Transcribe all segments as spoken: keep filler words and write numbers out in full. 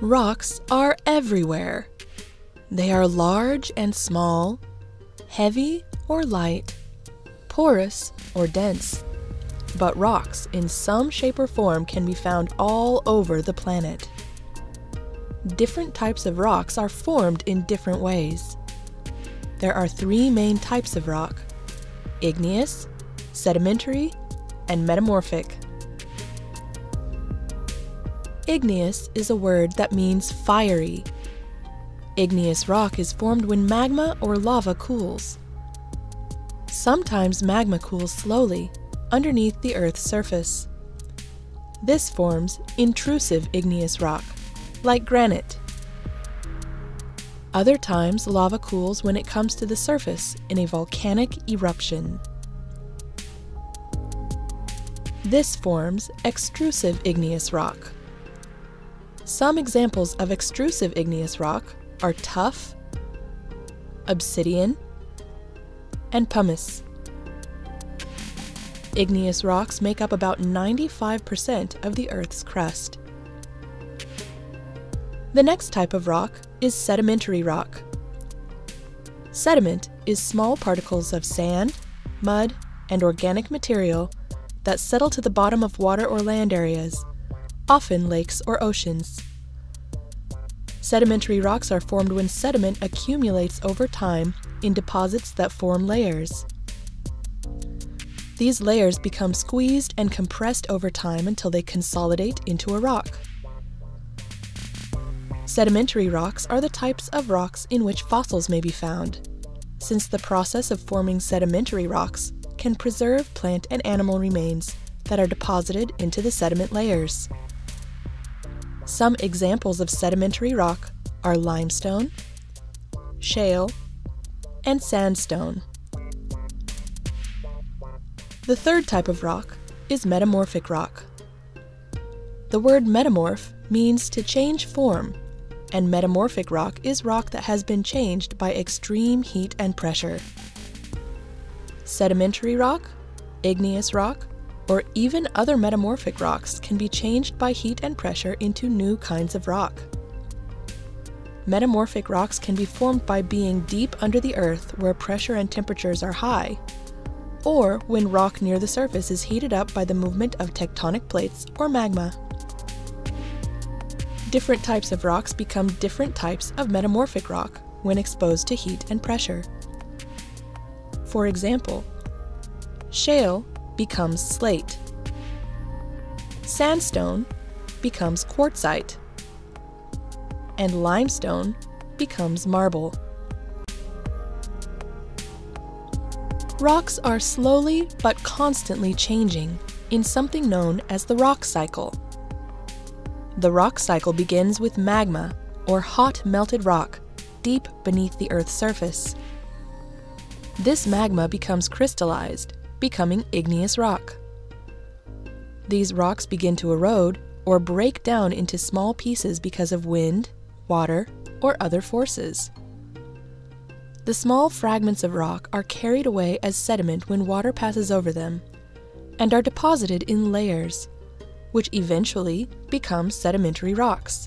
Rocks are everywhere. They are large and small, heavy or light, porous or dense. But rocks in some shape or form can be found all over the planet. Different types of rocks are formed in different ways. There are three main types of rock: igneous, sedimentary, and metamorphic. Igneous is a word that means fiery. Igneous rock is formed when magma or lava cools. Sometimes magma cools slowly underneath the Earth's surface. This forms intrusive igneous rock, like granite. Other times, lava cools when it comes to the surface in a volcanic eruption. This forms extrusive igneous rock. Some examples of extrusive igneous rock are tuff, obsidian, and pumice. Igneous rocks make up about ninety-five percent of the Earth's crust. The next type of rock is sedimentary rock. Sediment is small particles of sand, mud, and organic material that settle to the bottom of water or land areas, often lakes or oceans. Sedimentary rocks are formed when sediment accumulates over time in deposits that form layers. These layers become squeezed and compressed over time until they consolidate into a rock. Sedimentary rocks are the types of rocks in which fossils may be found, since the process of forming sedimentary rocks can preserve plant and animal remains that are deposited into the sediment layers. Some examples of sedimentary rock are limestone, shale, and sandstone. The third type of rock is metamorphic rock. The word metamorph means to change form, and metamorphic rock is rock that has been changed by extreme heat and pressure. Sedimentary rock, igneous rock, or even other metamorphic rocks can be changed by heat and pressure into new kinds of rock. Metamorphic rocks can be formed by being deep under the earth where pressure and temperatures are high, or when rock near the surface is heated up by the movement of tectonic plates or magma. Different types of rocks become different types of metamorphic rock when exposed to heat and pressure. For example, shale becomes slate. Sandstone becomes quartzite. And limestone becomes marble. Rocks are slowly but constantly changing in something known as the rock cycle. The rock cycle begins with magma, or hot melted rock, deep beneath the Earth's surface. This magma becomes crystallized, becoming igneous rock. These rocks begin to erode or break down into small pieces because of wind, water, or other forces. The small fragments of rock are carried away as sediment when water passes over them, and are deposited in layers, which eventually become sedimentary rocks.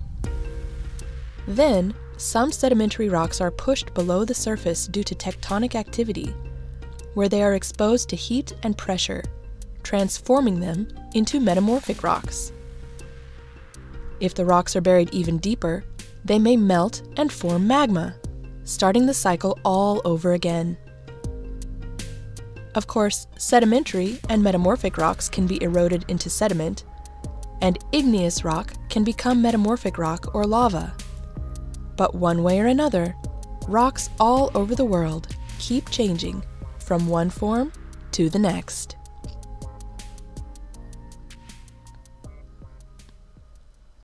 Then, some sedimentary rocks are pushed below the surface due to tectonic activity, where they are exposed to heat and pressure, transforming them into metamorphic rocks. If the rocks are buried even deeper, they may melt and form magma, starting the cycle all over again. Of course, sedimentary and metamorphic rocks can be eroded into sediment, and igneous rock can become metamorphic rock or lava. But one way or another, rocks all over the world keep changing from one form to the next.